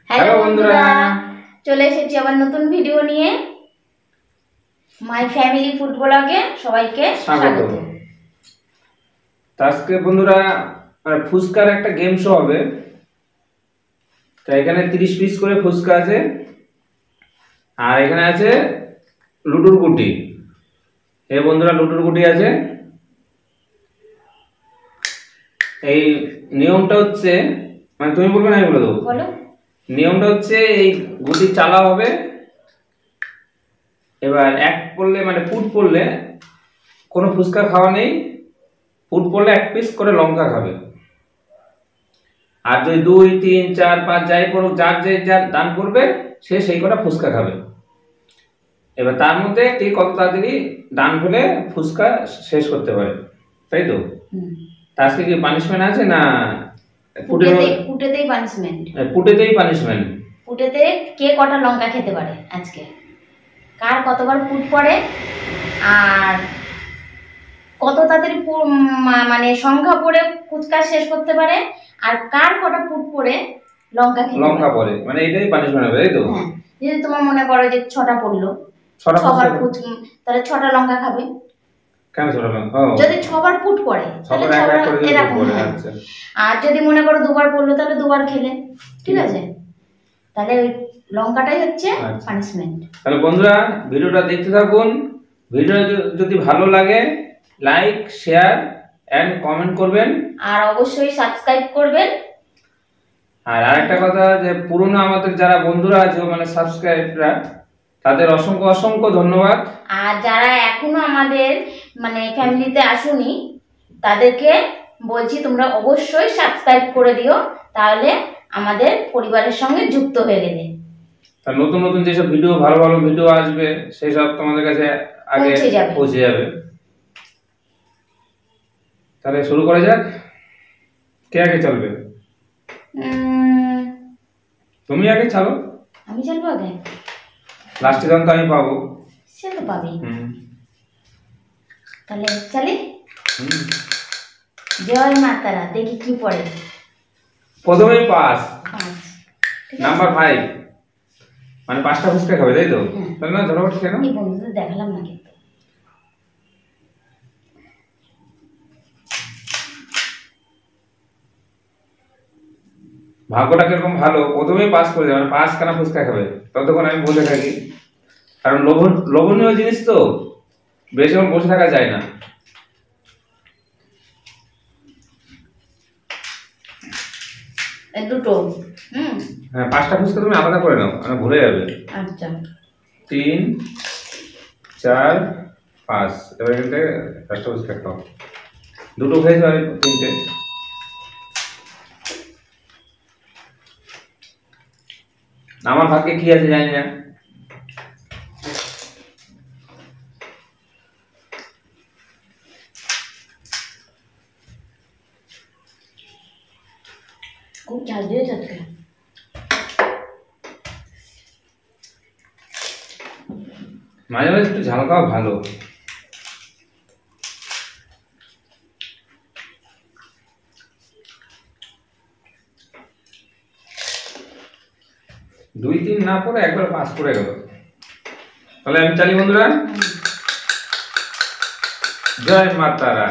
Hello বন্ধুরা, চলে এসেছি আবার নতুন ভিডিও নিয়ে। মাই ফ্যামিলি ফুড ব্লগে সবাইকে স্বাগত। আজকে বন্ধুরা ফুচকার একটা গেম শো হবে। তো এখানে 30 পিস করে ফুচকা আছে, আর এখানে আছে লুডুর গুটি। এই বন্ধুরা লুডুর গুটি আছে। এই নিয়মটা হচ্ছে, মানে তুমি বলবে না আমি বলে দেবো। বলো। নিয়মটা হচ্ছে এই গুটি চালা হবে, এবার এক পড়লে মানে ফুট পড়লে কোনো ফুচকা খাওয়া নেই, ফুট পড়লে 1 পিস করে লঙ্কা খাবে। আর যদি 2, 3, 4, 5 যাই পড়ুক, যার যে যার দান করবে সে সেই কটা ফুচকা খাবে। এবার তার মধ্যে কে কত তাড়াতাড়ি দান ফেলে ফুচকা শেষ করতে পারে, তাই তো? আজকে কি পানিশমেন্ট আছে না? পুটেতেই পানিশমেন্ট। পুটেতেই পানিশমেন্ট। পুটেতে কে কটা লঙ্কা খেতে পারে আজকে, কার কতবার পুট পড়ে, আর কত তাড়াতাড়ি মানে সংখ্যা পড়ে ফুচকা শেষ করতে পারে, আর কার কটা পুট পড়ে লঙ্কা পড়ে, মানে এটাই পানিশমেন্ট হবে, তাই তো? হ্যাঁ, যদি তোমার মনে করো যে 6টা পড়লো, 6বার পুট, তাহলে 6টা লঙ্কা খাবে। কেন 6টা লঙ্কা? যদি 6বার পুট পড়ে তাহলে 6বার এরকম। আর যদি মনে করো 2বার পড়লো তাহলে 2বার খেলে, ঠিক আছে? তাহলে ওই লঙ্কাটাই হচ্ছে পানিশমেন্ট। তাহলে বন্ধুরা ভিডিওটা দেখতে থাকুন। ভিডিও যদি ভালো লাগে লাইক, শেয়ার এন্ড কমেন্ট করবেন, আর অবশ্যই সাবস্ক্রাইব করবেন। আর আরেকটা কথা, যে পুরনো আমাদের যারা বন্ধুরা আছে মানে সাবস্ক্রাইবরা, তাদের অসংখ্য অসংখ্য ধন্যবাদ। আর যারা এখনো আমাদের মানে ফ্যামিলিতে আসুনি তাদেরকে বলছি তোমরা অবশ্যই সাবস্ক্রাইব করে দিও, তাহলে আমাদের পরিবারের সঙ্গে যুক্ত হয়ে গেলে আর নতুন নতুন যেসব ভিডিও, ভালো ভালো ভিডিও আসবে সেই সব তোমাদের কাছে আগে পৌঁছে যাবে। তাহলে শুরু করা যাক। কে আগে চলবে? তুমি আগে চলো। আমি চলবো আগে? লাস্টে দাম তো আমি পাবো। সে তো পাবি। তাহলে চলে। জয় মা তারা। দেখি কি পড়ে। প্রথমেই 5 নাম্বার 5, মানে 5টা ফুচকা খাবে, তাই তো? তাহলে না ঝড় কেন? এই বন্ধুদের দেখালাম না কিন্তু। ভাগ্যটা কিরকম ভালো, প্রথমেই পাস করে যাবে, মানে 5 খানা ফুচকা খাবে। ততক্ষণ আমি বসে থাকি, কারণ লোভনীয় জিনিস তো, বেশিক্ষণ বসে থাকা যায় না। দুটো। হ্যাঁ, 5টা ফুচকা তুমি আলাদা করে নাও, মানে ভুলে যাবে। আচ্ছা। 3, 4, 5। এবার এখান থেকে 5টা ফুচকা খাও। দুটো খেয়েছো আর 3টে। আমার ভাগ্যে কি আছে জানি না। খুব ঝাল দিয়ে যাচ্ছে। মাঝে মাঝে একটু ঝাল খাওয়া ভালো। দুই তিন না পড়ে একবার পাস করে গেল। তাহলে আমি চালি বন্ধুরা। জয় মা তারা।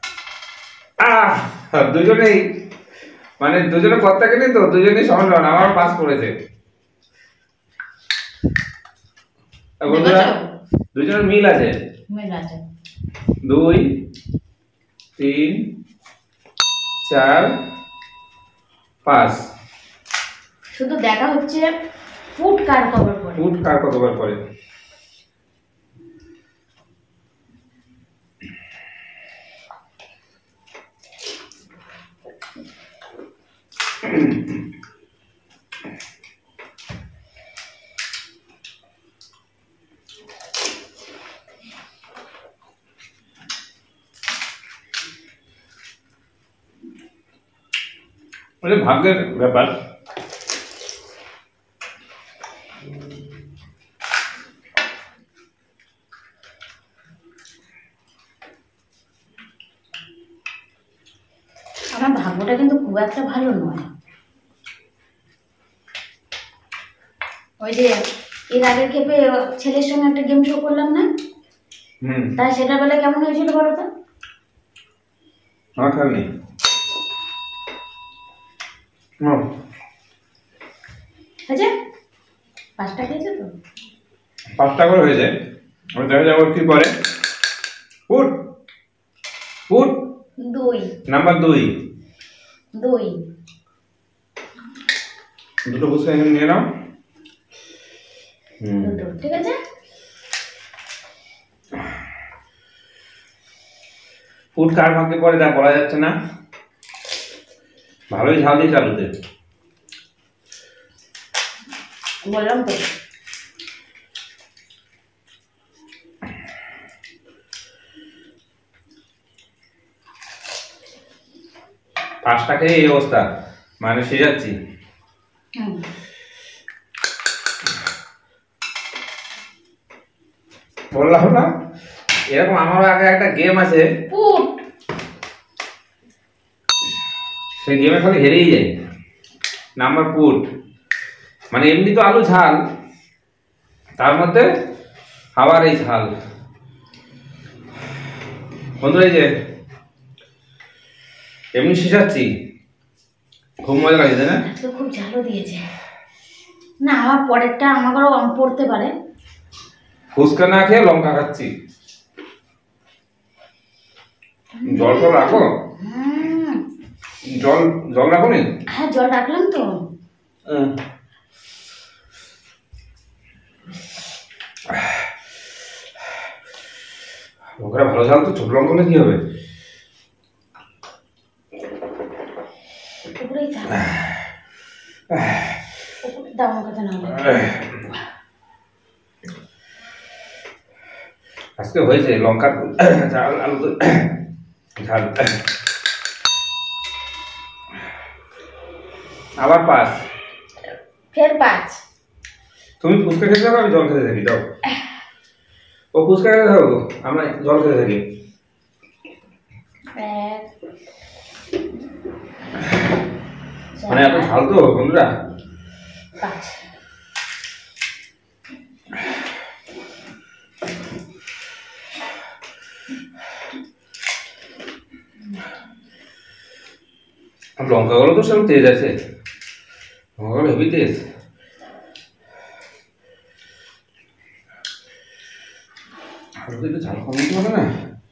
দুজনেই মানে দুজনে কথা কেনি তো, দুজনেই সমান। আমার পাস করেছে বন্ধুরা, দুজনের মিল আছে। 2, 3, 4, 5। শুধু দেখা হচ্ছে ফুড কার কভার পরে। ফুড কার কতবার পরে। ভাগ্যের ব্যাপার। আমার ভাগ্যটা কিন্তু খুব একটা ভালো নয়। ওই যে এর আগের খেপে ছেলের সঙ্গে একটা গেম শো করলাম না, তাই সেটা বেলা কেমন হয়েছিল বলো তো? আমার খেয়াল নেই। আচ্ছা 5টা খেয়েছো তো? 5টা করে হয়েছে। আমি দেখা যাবো কি করে। ফুট ফুট 2 নাম্বার 2 দুটো ফুচকা এখানে নিয়ে নাও। দুটো ঠিক আছে। ফুট কার ভাগ্যে পড়ে তা বলা যাচ্ছে না। ভালোই ঝাল দিয়েছে আলুতে। বললাম তো পাঁচটা খেয়ে এই অবস্থা, মানে সে যাচ্ছি। বললাম না এরকম আমারও আগে একটা গেম আছে, পুট সেই গেমে খালি হেরেই যায়। নাম্বার পুট মানে এমনি তো আলু ঝাল, তার মধ্যে আবার এই ঝাল। বন্ধুরা এই যে এমনি শিখাচ্ছি, খুব মজা লাগছে তাই না? আজকে খুব ঝালও দিয়েছে না, আমার পরেরটা আমাকেও পড়তে পারে। ফুচকা না খেয়ে লঙ্কা খাচ্ছি। জল টল রাখো, জল জল রাখো নি? হ্যাঁ জল রাখলাম তো। লঙ্কাটা ভালো ঝাল তো, ছোট লঙ্কা হলে কি হবে? উপরেই থাক, উপরে দাও আমার কথা না হলে। আজকে হয়েছে লঙ্কার ঝাল, আলু তো ঝাল। আবার 5, ফের 5। তুমি ফুচকা খেতে থাকো, আমি জল খেতে থাকি। দাও, ও ফুচকা খেতে থাকো, আমরা জল খেতে থাকি। 1 মানে এত ঝাল তো বন্ধুরা। 5 লঙ্কাগুলো তো সব তেজ আছে, লঙ্কাগুলো হেভি তেজ। আরো তো একটু ঝাল কম দিতে হবে না?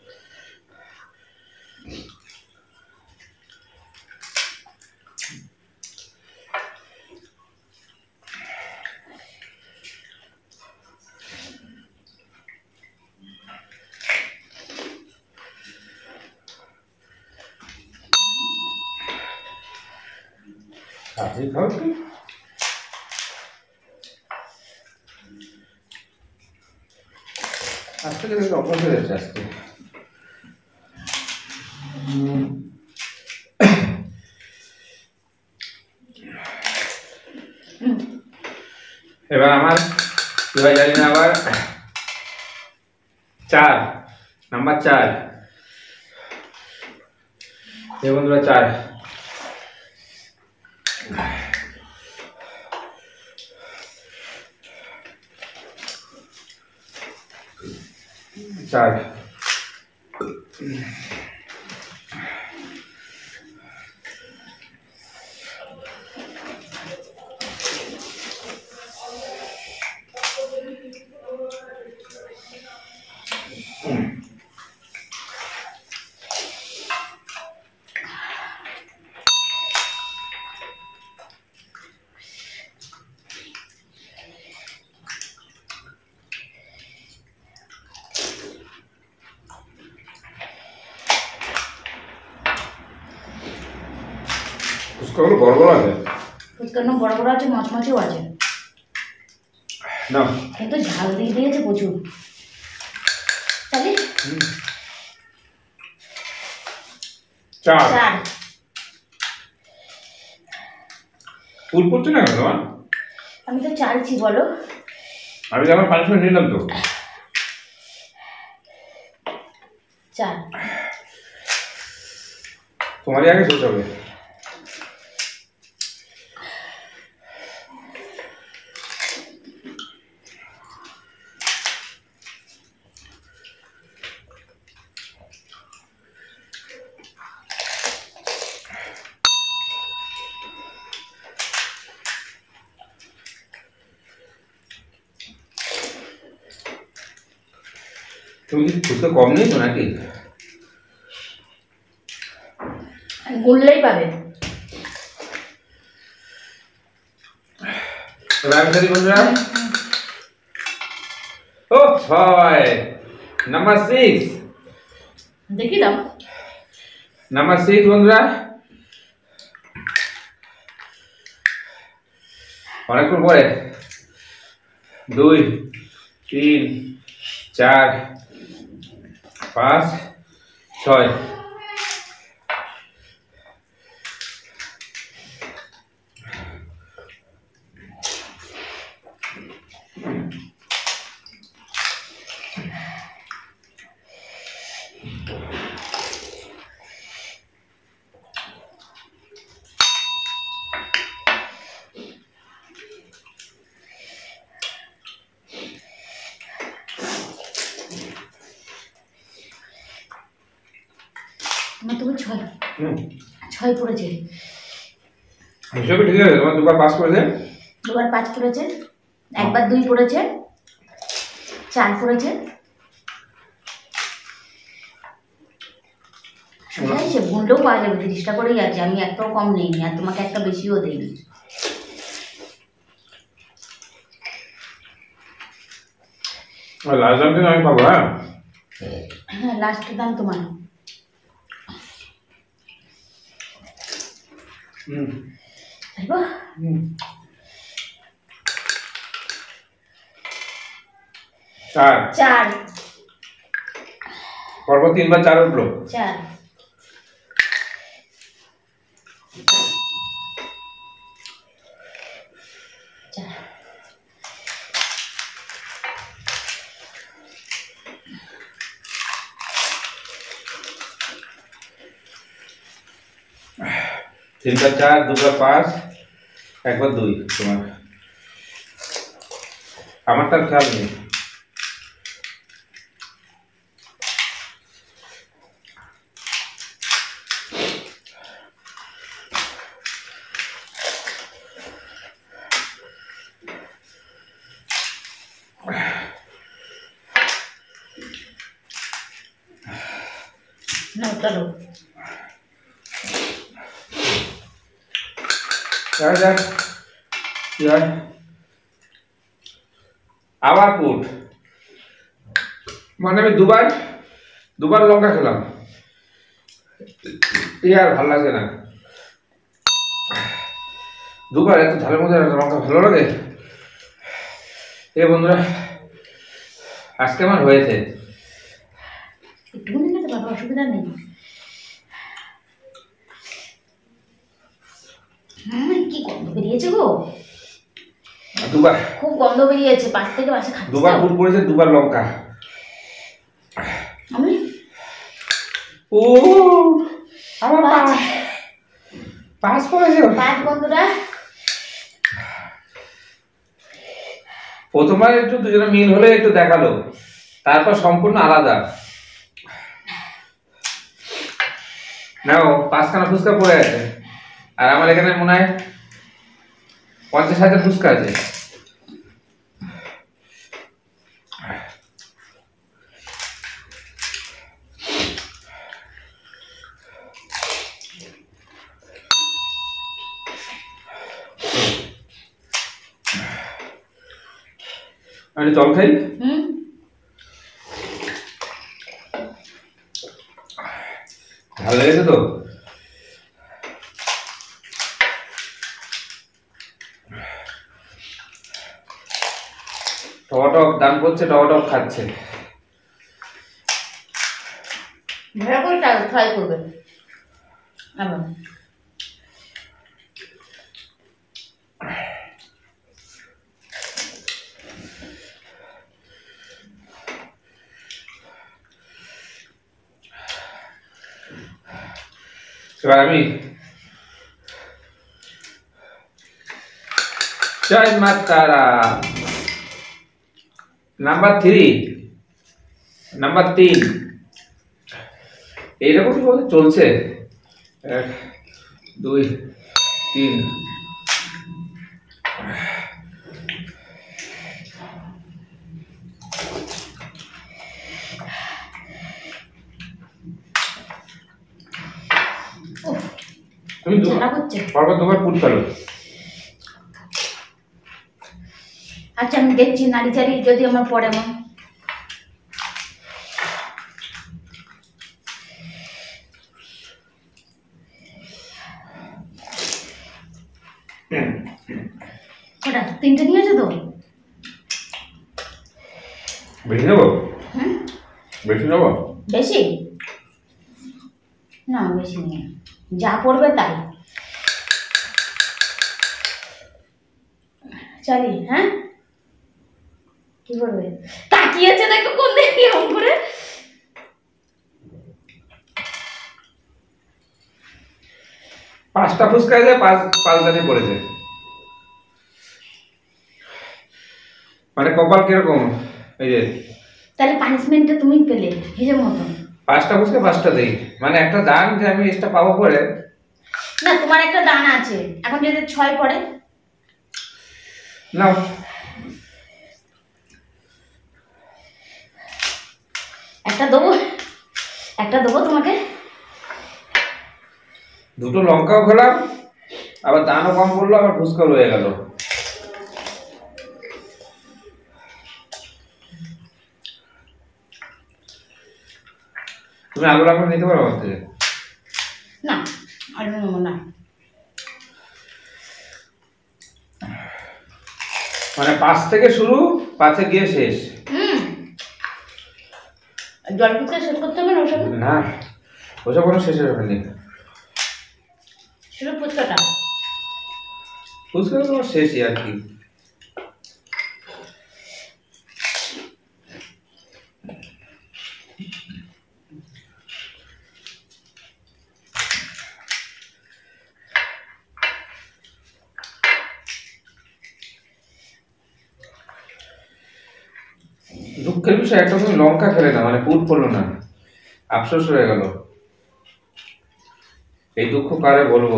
আপনি খাও তো। আজকে দেখে অভ্যাস হয়ে যাচ্ছে আজকে। এবার আমার কি হয় জানি না, আবার 4 নাম্বার 4 এই বন্ধুরা 4 ফুচকাগুলো বড় বড় আছে, ফুচকানো বড় বড় আছে, মচমচেও আছে না কিন্তু ঝাল দিয়ে দিয়েছে প্রচুর। তাহলে 4 4 ফুল পড়ছে না কেন তোমার? আমি তো চালছি বলো। আমি আমার পানিশমেন্ট নিলাম তো। 4 তোমারই আগে শেষ হবে। তুমি কি ফুচকা কম নিয়েছো নাকি? গুনলেই পাবে। রামচারি বন্ধুরা, ও 6 নাম্বার 6, দেখি দাও। নাম্বার 6 বন্ধুরা, অনেকক্ষণ পরে 2 3 4 5 6 তুমি 6 পড়েছে। হিসাবে ঠিক আছে, তোমার দুবার পাস করেছে। দুবার 5 পড়েছে, একবার 2 পড়েছে, 4 পড়েছে। সে গুনলেও পাওয়া যাবে, 30টা করেই আছে। আমি একটাও কম নেইনি, আর তোমাকে একটা বেশিও দেইনি। লাস্ট দাম আমি পাবো। হ্যাঁ, লাস্ট দাম তোমার। তাইবা? 4 পরপর 3বার 4 উঠলো। 4 3বার 4, 2বার 5, 1বার 2 তোমার। আমার তার খেয়াল নেই। না, চলো। আবার পুট, মানে আমি দুবার লঙ্কা খেলাম, আর ভালো লাগছে না। দুবার এত ঝালের মধ্যে লঙ্কা ভালো লাগে? বন্ধুরা, আজকে আমার হয়েছে। একটুখানি খেতে পারো, অসুবিধা নেই। কি গন্ধ বেরিয়েছে গো! দুবার খুব গন্ধ বেরিয়েছে, পাশ থেকে পাশে খাচ্ছে। দুবার পুট পড়েছে, দুবার লঙ্কা। আমি আমার পাঁচ পড়েছে। 5 বন্ধুরা। প্রথমবার একটু দুজনে মিল হলে একটু দেখালো, তারপর সম্পূর্ণ আলাদা। নাও, 5খানা ফুচকা পড়ে আছে, আর আমার এখানে মনে হয় 50,000 ফুচকা আছে। আমি জল খাই। ভালো লেগেছে তো? টক দান করছে, টক খাচ্ছে। ভালো করে ট্রাই করবে। আবার এবার আমি জয় মা তারা। নাম্বার 3 এইরকম চলছে। 1 2 3 4 তুমি ঝালা করছে। পরপর দুবার পুট ফেলো। আচ্ছা আমি দেখছি নাড়ি চাড়ি যদি আমার পড়ে মন। ওটা 3টে নিয়েছো তো? বেশি নেবো? হুম বেশি নেবো? বেশি না, বেশি নিয়ে যা পড়বে তাই চলি। হ্যাঁ কি করবে? তাকিয়েছে দেখো কোন দিকে এরকম করে। পাঁচটা ফুচকা আছে, পাঁচ দানে পড়েছে। মানে কপাল কিরকম, এই যে তাহলে পানিশমেন্টটা তুমি পেলে হিসেব মতন। পাঁচটা ফুচকা পাঁচটা দেই, মানে একটা দান যে আমি এক্সট্রা পাবো পরে। না তোমার একটা দান আছে, এখন যদি 6 পড়ে নাও। একটা দেবো, একটা দেবো তোমাকে। দুটো লঙ্কাও খেলাম, আবার দানও কম পড়লো, আবার ফুচকা রয়ে গেল। তুমি আলু রাখলে নিতে পারো আমার থেকে? না আর নেবো না। মানে 5 থেকে শুরু, 5-এ গিয়ে শেষ। জল পিতে শেষ করতে হবে না ওসব? না, ওসব কোনো শেষের ব্যাপার নেই। শুধু ফুচকাটা। ফুচকা তো তোমার শেষই আর কি। দুঃখের বিষয় একটা, তুমি লঙ্কা খেলে না, মানে পুট পড়লো না, আফসোস হয়ে গেল। এই দুঃখ কারে বলবো?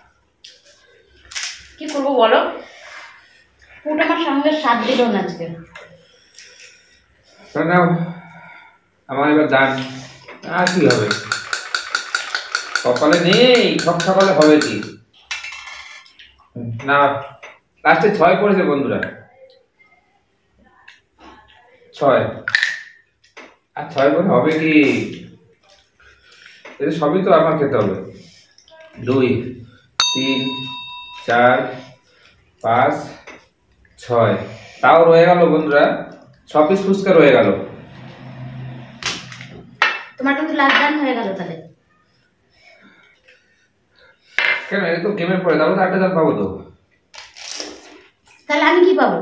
কি করবো বলো, পুট আমার সঙ্গে স্বাদ দিল না আজকে। না, আমার এবার দান, আর কি হবে, সকালে নেই, সব সকালে হবে কি না। লাস্টে 6 পড়েছে বন্ধুরা, 6, আর 6 করে হবে কি? এটা সবই তো আমার খেতে হবে। 2, 3, 4, 5, 6, তাও রয়ে গেল বন্ধুরা, 6 পিস ফুচকা রয়ে গেল। তোমার কিন্তু লাস্ট দান হয়ে গেল তাহলে। কেন, এটা তো গেমের পরে, তাহলে তো 8টা দান পাবো তো। তাহলে আমি কি পাবো?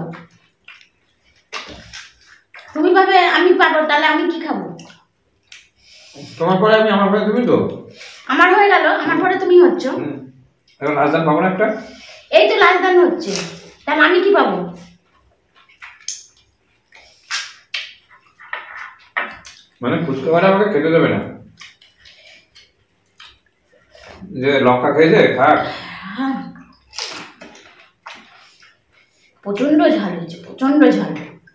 তুমি পাবে আমি পাবো, তাহলে আমি কি খাবো? তোমার পরে আমি, আমার পরে তুমি তো। আমার হয়ে গেল, আমার পরে তুমি হচ্ছ। এখন লাস্ট দান পাবো না একটা? এই তো লাস্ট দান হচ্ছে, তাহলে আমি কি পাবো? মানে ফুচকা ভাড়া আমাকে খেতে দেবে না, যে লঙ্কা খেয়েছে থাক। হ্যাঁ প্রচন্ড ঝাল হয়েছে, প্রচন্ড ঝাল।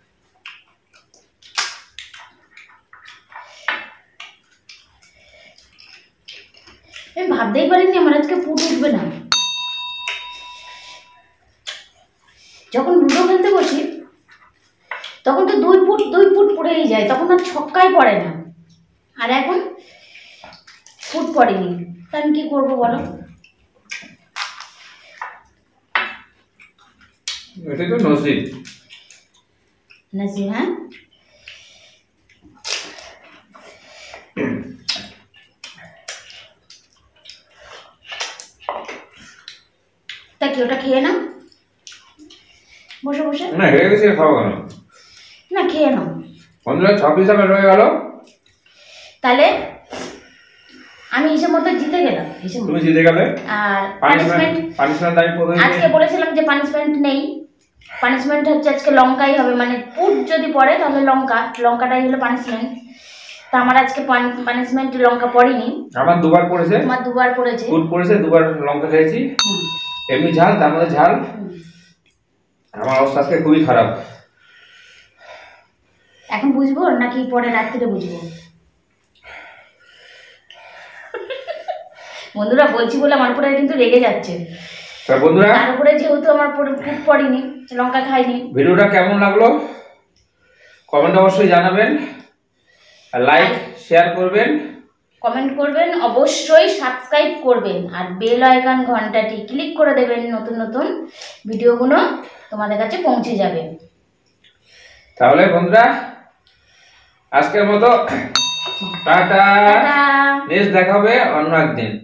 আমি ভাবতেই পারিনি আমার আজকে পুট উঠবে না। যখন লুডো খেলতে বসি তখন তো 2 ফুট পড়েই যায়, তখন আর ছক্কাই পড়ে না। আর এখন ফুট পড়েনি, তা আমি কি করবো বলো? এটাই তো নসিব। নাসি হ্যাঁ তা কি ওটা খেয়ে নাও বসে বসে। না, হেরে গেছি, খাবো কেন? না খেয়ে নাও বন্ধুরা, 6 পিস আমার রয়ে গেল। তাহলে আমি হিসেব মতো জিতে গেলাম, হিসেব মতো। তুমি জিতে গেলে। আর পানিশমেন্ট পানিশমেন্ট আমি প্রথমে আজকে বলেছিলাম যে পানিশমেন্ট নেই, পানিশমেন্ট হচ্ছে আজকে লঙ্কাই হবে, মানে পুট যদি পড়ে তাহলে লঙ্কাটাই হলো পানিশমেন্ট। তা আমার আজকে পানিশমেন্ট লঙ্কা পড়েনি, আমার 2বার পড়েছে। আমার 2বার পড়েছে। ফুট পড়েছে, 2বার লঙ্কা খেয়েছি। হুম, এমনি ঝাল, তার মধ্যে ঝাল। হুম। আমার অবস্থা আজকে খুবই খারাপ। এখন বুঝবো নাকি পরে রাত্রিরে বুঝবো? বন্ধুরা বলছি বলে আমার উপরে কিন্তু রেগে যাচ্ছে। তা বন্ধুরা, তার উপরে যেহেতু আমার পুট পড়েনি, লঙ্কা খাইনি। ভিডিওটা কেমন লাগলো কমেন্ট অবশ্যই জানাবেন, আর লাইক শেয়ার করবেন, কমেন্ট করবেন, অবশ্যই সাবস্ক্রাইব করবেন, আর বেল আইকন ঘন্টাটি ক্লিক করে দেবেন। নতুন নতুন ভিডিওগুলো তোমাদের কাছে পৌঁছে যাবে। তাহলে বন্ধুরা আজকের মতো টাটা। টাটা। নেক্সট দেখা হবে অন্য একদিন।